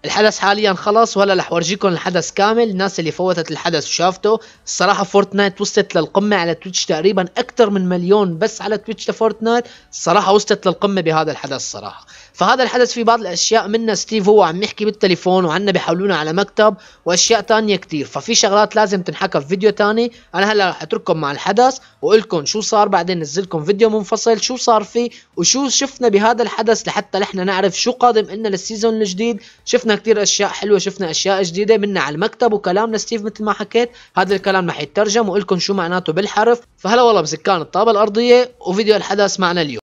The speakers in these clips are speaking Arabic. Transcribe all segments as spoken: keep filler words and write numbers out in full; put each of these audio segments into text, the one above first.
الحدث حاليا خلص، وهلا رح ورجيكم الحدث كامل. الناس اللي فوتت الحدث وشافته، الصراحه فورتنايت وصلت للقمه على تويتش، تقريبا اكثر من مليون بس على تويتش لفورتنايت. الصراحه وصلت للقمه بهذا الحدث صراحه. فهذا الحدث في بعض الاشياء منها ستيف هو عم يحكي بالتليفون، وعنا بيحولونا على مكتب، واشياء تانية كتير. ففي شغلات لازم تنحكى في فيديو تاني. انا هلا رح اترككم مع الحدث واقول شو صار، بعدين نزلكم فيديو منفصل شو صار فيه وشو شفنا بهذا الحدث، لحتى نحن نعرف شو قادم لنا للسيزون الجديد. شفنا كتير اشياء حلوه، شفنا اشياء جديده منا على المكتب، وكلامنا ستيف مثل ما حكيت هذا الكلام رح يترجم واقول شو معناته بالحرف. فهلا والله بسكان الطابه الارضيه، وفيديو الحدث معنا اليوم.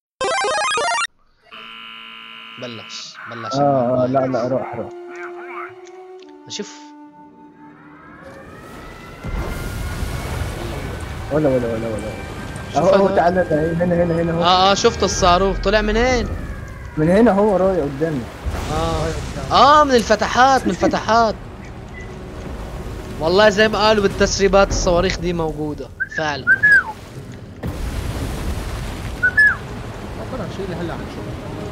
بلش بلش اه لا لا روح روح. شوف ولا ولا ولا ولا اهو اهو تعال هنا هنا هنا هو. اه اه شفت الصاروخ طلع من هين؟ من هنا هو رايح قدامي. اه اه من الفتحات، من الفتحات. والله زي ما قالوا بالتسريبات الصواريخ دي موجودة فعلا. أفكر شيء اللي هلا هنشوفه.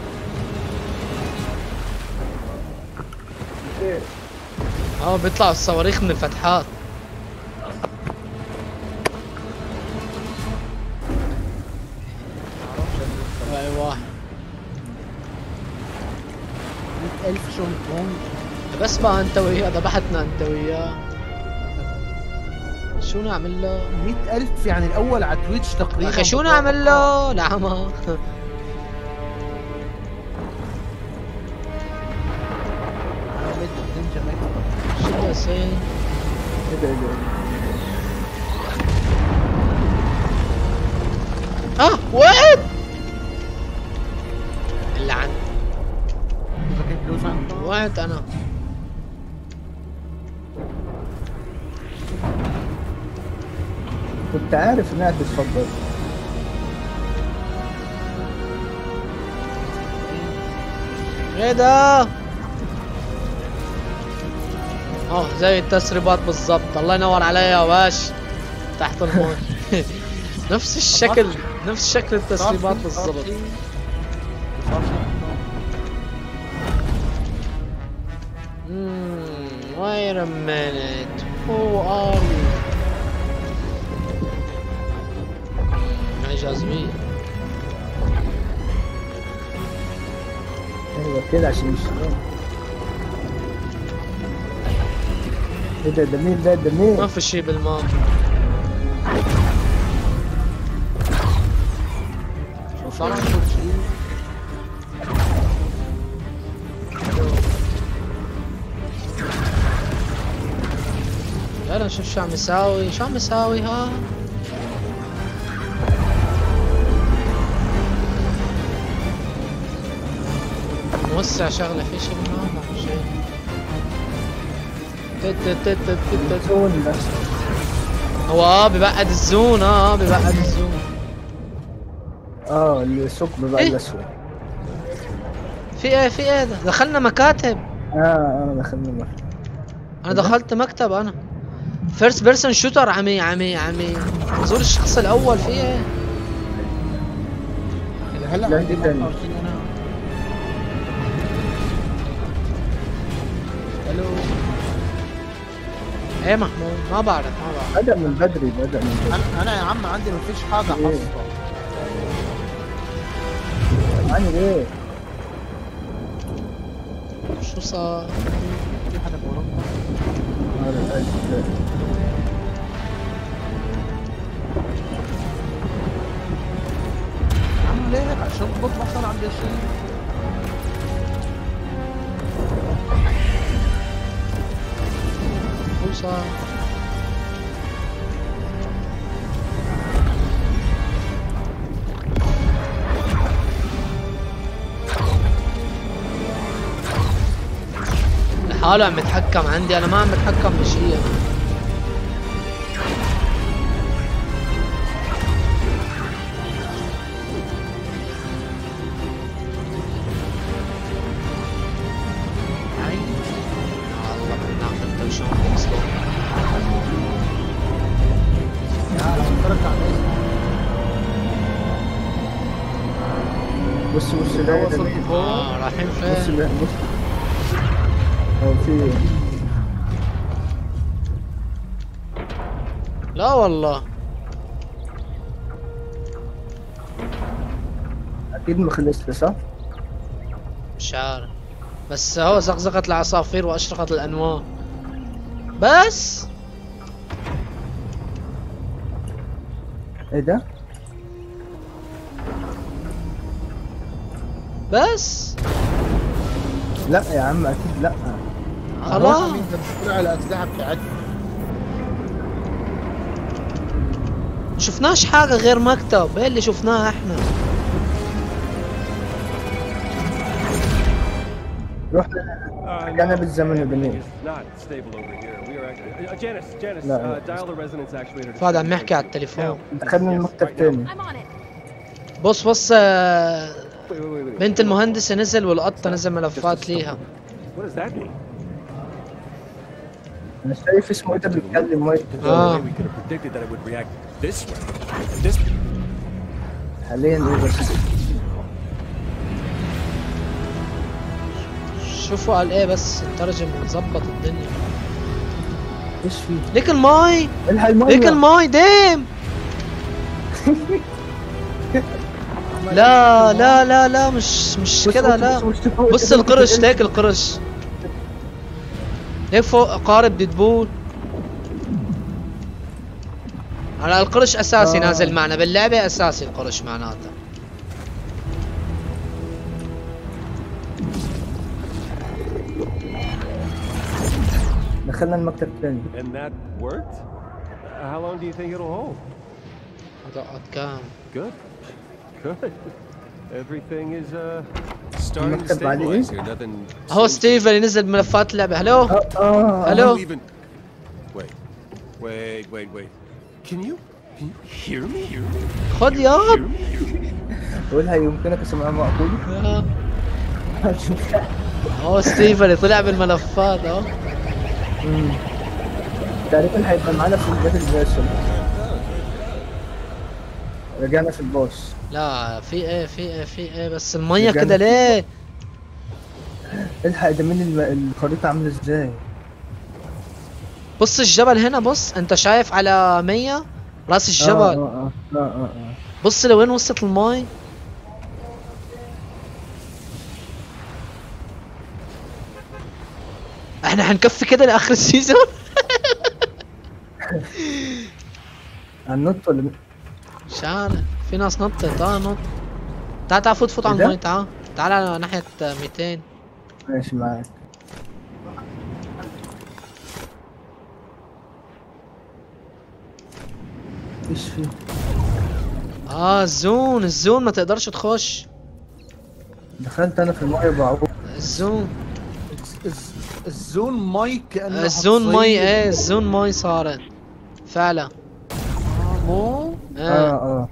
اه بيطلعوا الصواريخ من الفتحات. ايوه مئة ألف شو هون. بس بقى انت وياه ذبحتنا انت وياه. شو نعمل له؟ مئة ألف يعني الاول على تويتش تقريبا. اخي شو نعمل له؟ العمى شو بصير؟ اه وقعت اللعن. وقعت انا. كنت عارف انها تتفضل. ايه ده؟ اه زي التسريبات بالضبط. الله ينور علي يا باش. تحت الموت. نفس الشكل، نفس شكل التسريبات بالضبط. اممم wait a minute, who are you؟ معي جاذبية. ايوه كده عشان يشتغل. ايه ده؟ ده مين ده؟ ده مين؟ ما في شي بالماء. شو صار عندكم شيء؟ يلا نشوف شو عم يساوي، شو عم يساوي ها؟ نوسع شغلة في شي بالماء؟ ما في شي. تت تت تت تت زون بس. هو اه ببعد الزون. اه اه ببعد الزون. اه الثقب بقى إيه؟ الاسود. في ايه في ايه ده؟ دخلنا مكاتب. اه اه دخلنا مكتب. انا دخلت مكتب انا. فيرست بيرسون شوتر عمي عمي عمي زور الشخص الاول. في ايه؟ هلا لا عندي جدا. انا. الو. ايه محمود؟ ما بعرف ما بعرف. بدأ من بدري، بدأ من بدري. انا انا يا عم عندي مفيش حاجه إيه؟ حصله. عامل ايه؟ شو صار؟ في حدا بأوروبا؟ هذا الأجل. عم ليه هيك عشان بطلع صار عندي شيء. شو صار؟ لحاله عم يتحكم عندي، انا ما عم بتحكم بشيء. والله بناخذ توشون بيكسلون. بص بص ده وصلت ده مين؟ فوق. اه رايحين بص فين؟ ده بص. او في لا والله اكيد ما خلصت صح؟ مش عارف، بس هو زقزقت العصافير واشرقت الانوار بس. ايه ده؟ بس لا يا عم اكيد لا. خلاص مين بتدور على الاسلحه بتاعتنا؟ شفناش حاجة غير مكتب، ايه اللي شفناه احنا؟ رحنا رجعنا بالزمن وبنين. لا فهد عم يحكي على التليفون. دخلنا المكتب تاني. بص بص آه، بنت المهندسة نزل والقطة نزل ملفات ليها. انا شايف اسمه ايه ده بيتكلم مايك. اه حاليا ايه بس؟ شوفوا قال ايه بس نترجم ونظبط الدنيا. ايش فيه؟ ليك الماي الحق المية. ليك الماي ديم. لا لا لا لا مش مش بص- كده بص- لا. بص- بص- بص- بص بص- القرش بص- ليك القرش ليك فوق قارب ديدبول. على القرش اساسي آه. نازل معنا باللعبة، اساسي القرش معناته. دخلنا المكتب تاني. And that worked? How long do you think it'll hold? دقت كام؟ Good. Good. Everything is uh starting to المكتب عليه stabilize here. Nothing. هو ستيف اللي نزل بملفات اللعبة. هلو اه اه هلو. Even. Wait. Wait. Wait. Wait. Can you? Can you hear me? Hear me? خد ياض. قولها يمكنك سماع معقول. آه. هو ستيف اللي طلع بالملفات اهو. أمم. تقريبا هيبقى معانا في الباتل فيرجن. رجعنا في البوس. لا في ايه في ايه في ايه بس المية رجعنا كده في- ليه؟ الحق ده مين الم- الخريطة عاملة ازاي؟ بص الجبل هنا، بص انت شايف على مية راس اه الجبل. اه اه اه اه اه بص لوين وصلت الماي. احنا حنكفي كده لاخر السيزون. هننط ولا م- مش عارف، في ناس نطت. تعال نط، تعال تعال فوت فوت على إيه ده؟ الماي. تعال تعال على ناحية ميتين. ماشي معاك. ايش فيه؟ اه الزون الزون ما تقدرش تخش. دخلت انا في المية بعوق. الزون الز- الزون ماي كانه الزون حصرية. مي ايه الزون مي صارت فعلا. آه، مو اه اه اه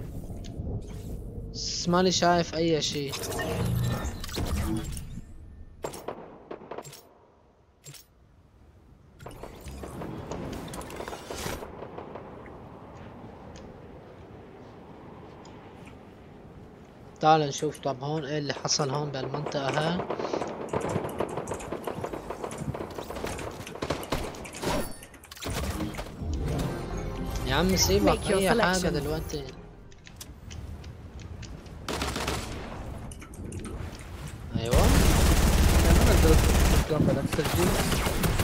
بس ماني شايف اي شيء. تعال نشوف طب هون ايه اللي حصل هون بالمنطقة هاي. يا عم سيبك Make your اي حاجة selection. دلوقتي. ايوه انا نزلت الكلام ده تسجيل.